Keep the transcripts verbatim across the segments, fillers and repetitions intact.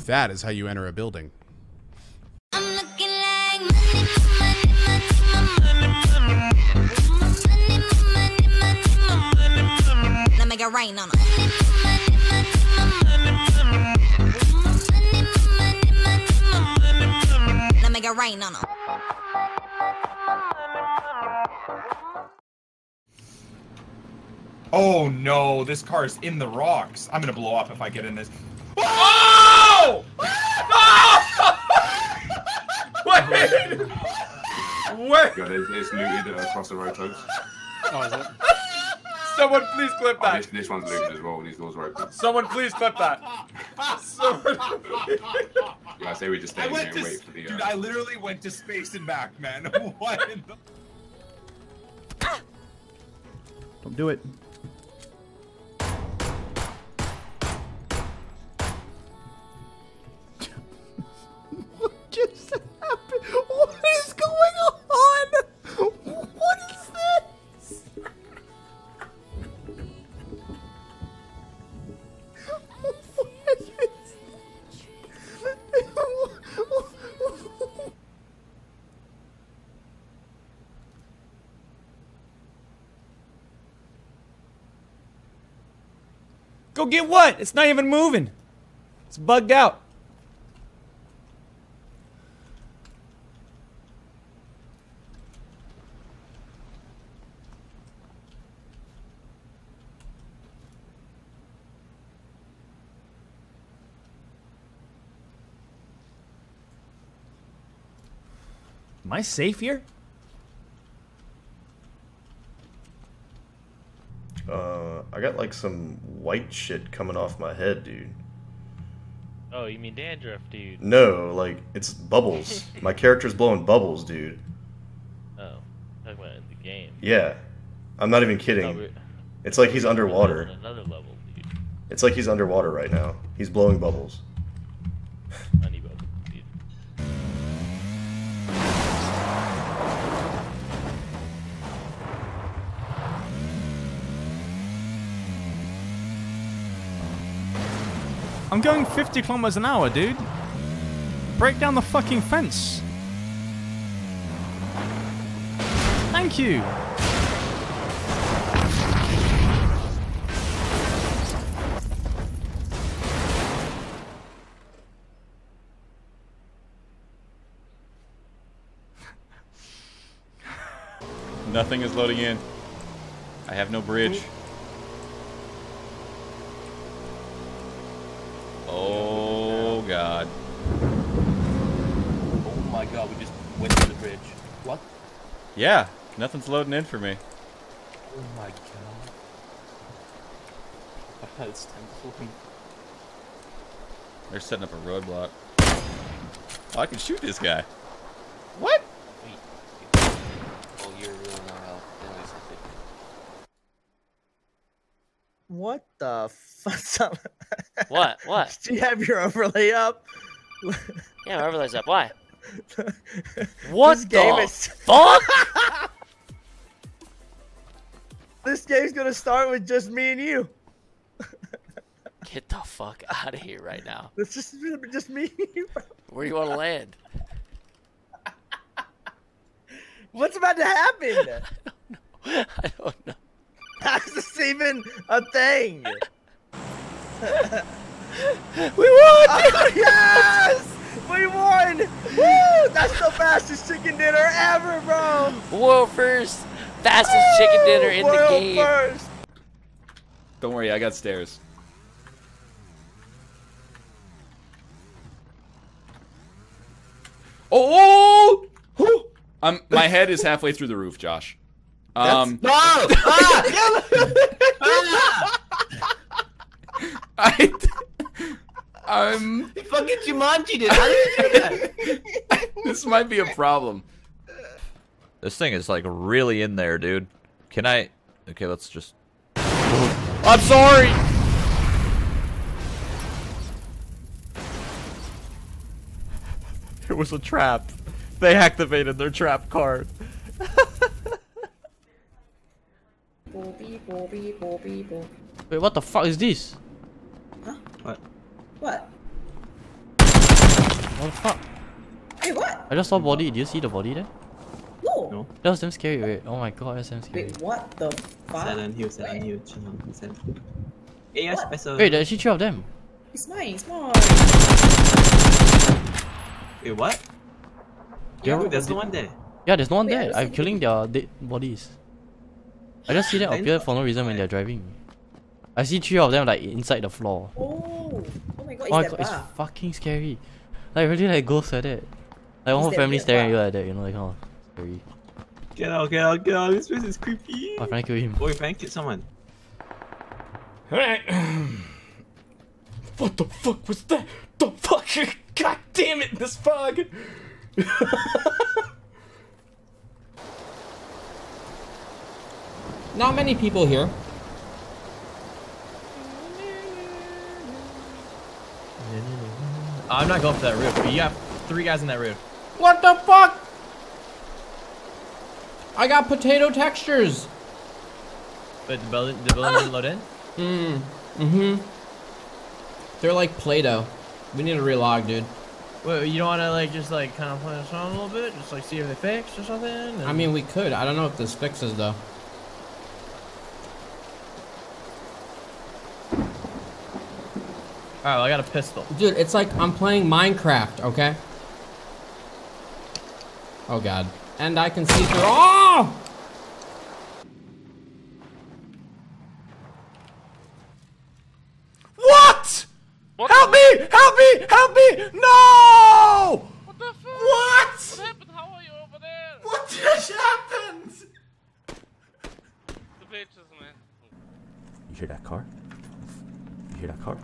That is how you enter a building. I'm looking like money, money, money, money, money. Now make it rain on 'em. Now make it rain on 'em. Oh no, this car's in the rocks. I'm gonna blow up if I get in this. Oh! Oh! Wait! Wait! God, it's, it's looted uh, across the road, folks. Oh, is it? Someone please clip Oh, that. this, this one's looted as well. These doors are open. Someone please clip that. Someone. Yeah, I say we just stay I in went here to, and wait for the. Uh... dude, I literally went to space and back, man. What in the... Don't do it. What just happened? What is going on? What is this? What is this? Go get what? It's not even moving. It's bugged out. Am I safe here? Uh, I got like some white shit coming off my head, dude. Oh, you mean dandruff, dude? No, like, it's bubbles. My character's blowing bubbles, dude. Oh, talking about in the game. Yeah. I'm not even Oh, kidding. we're- It's like he's we're underwater. on another level, dude. It's like he's underwater right now. He's blowing bubbles. Honey bubble, dude. I'm going fifty kilometers an hour, dude. Break down the fucking fence. Thank you. Nothing is loading in. I have no bridge. Oh god. Oh my god, we just went to the bridge. What? Yeah, nothing's loading in for me. Oh my god. It's time to open. They're setting up a roadblock. Oh, I can shoot this guy. What? Wait. Oh, you're really not health. What the fuck? What? What? Do you have your overlay up? Yeah, my overlay's up. Why? What this game the is... fuck? This game's gonna start with just me and you. Get the fuck out of here right now. It's just just me and you. Where do you want to land? What's about to happen? I don't know. How's this even a thing? We won! Oh, yes! We won! Woo! That's the fastest chicken dinner ever, bro! World first, fastest Woo! chicken dinner in World the game. First. Don't worry, I got stairs. Oh! oh! I'm, my head is halfway through the roof, Josh. Um, no! Ah! I, I'm. You fucking Jumanji did. How did you do that? This might be a problem. This thing is like really in there, dude. Can I? Okay, let's just. I'm sorry. It was a trap. They activated their trap card. Wait, what the fuck is this? Huh? What? What? What the fuck? Hey, what? I just saw body. Do you see the body there? No. No. That was damn scary. Wait. Oh my god, that's damn scary. Wait, what the fuck? Silent hill, silent hill, silent hill. Eh, yes, special. Wait, there's actually three of them. It's mine, it's mine. Wait, what? Yeah, Dude, there's no one there. Yeah, there's no one Wait, there. I'm killing their dead bodies. I just see them appear for no reason when they're driving. I see three of them like inside the floor. Oh, oh my god, Oh my it's god, that it's bar. fucking scary. Like really like ghosts like that. Like one whole that family weird staring at you bar? like that, you know, like kind of scary. Get out, get out, get out. This place is creepy. Oh, I'm trying to kill him. Oh, if I can kill someone. Alright. What the fuck was that? The fuck? God damn it, this fog! Not many people here. I'm not going for that roof, but you have three guys in that roof. What the fuck? I got potato textures. But the building, the building didn't load in? Hmm. Mm-hmm. They're like Play-Doh. We need to relog, dude. Wait, you don't want to like just like kind of play this on a little bit? Just like see if they fixed or something? And... I mean, we could. I don't know if this fixes, though. Alright, well, I got a pistol. Dude, it's like I'm playing Minecraft, okay? Oh, God. And I can see through- Oh! What? What help the me! Help me! Help me! No! What the fuck? What? What happened? How are you over there? What just happened? The bitches, man. You hear that car? You hear that car?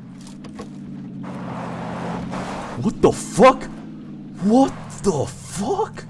What the fuck? What the fuck?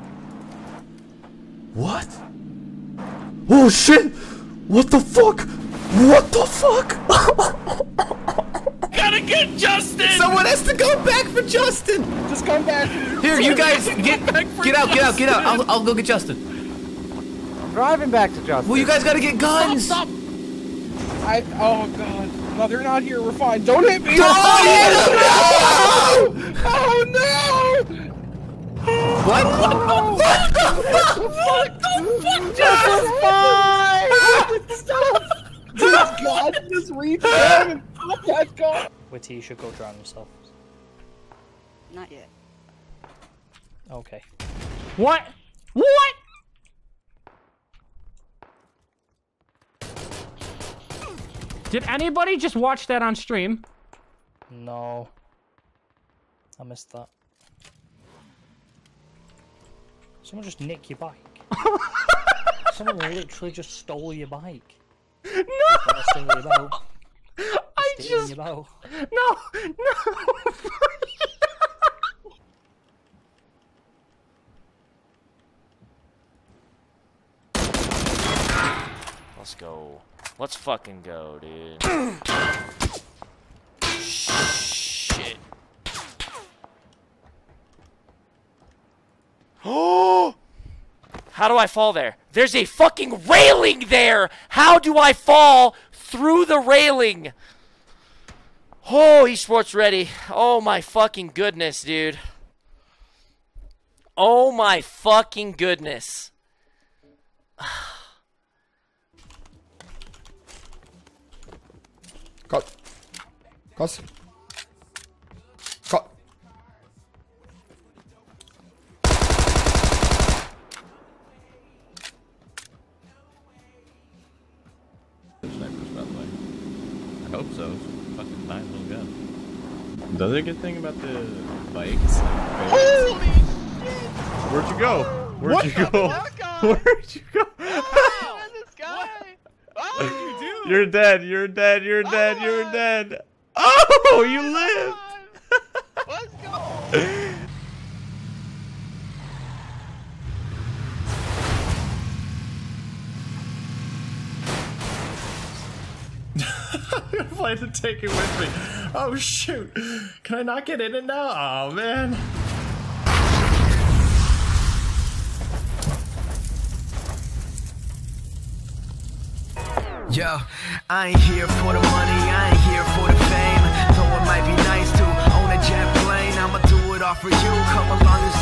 What? Oh shit! What the fuck? What the fuck? Gotta get Justin! Someone has to go back for Justin! Just come back. Here, you guys, get get out, get out, get out. I'll, I'll go get Justin. I'm driving back to Justin. Well, you guys gotta get guns. Stop, stop. I, oh god. No, they're not here. We're fine. Don't hit me. Don't hit him! No! Oh no! What? What the fuck? What the fuck just happened? Stop! Dude, God, just reach down and pop that car. Witty, you should go drown yourself. Not yet. Okay. What? What? Did anybody just watch that on stream? No. I missed that. Someone just nicked your bike. Someone literally just stole your bike. No! Stealing your boat. I Stealing just... your boat. No! No! Let's go. Let's fucking go, dude. Shit. Oh! How do I fall there? There's a fucking railing there! How do I fall through the railing? Oh, esports ready. Oh my fucking goodness, dude. Oh my fucking goodness. Cut. Cut. Cut. Snipers, by the way. I hope so. It's a fucking fine little gun. The other good thing about the bikes. Holy shit! Where'd you go? Where'd What you the go? fuck, guys? Where'd you go? Oh, this guy! What did you do? You're dead. You're dead. You're dead. You're dead. Oh, you live. Let's go. I'm going to take it with me. Oh shoot! Can I not get in it now? Oh man! Yo, I ain't here for the money, I ain't here for the fame. Though it might be nice to own a jet plane, I'ma do for you. Come along and